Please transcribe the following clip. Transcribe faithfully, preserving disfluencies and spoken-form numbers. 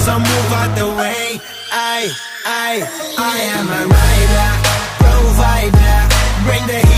so move out the way. I, I, I am a rider, provider, bring the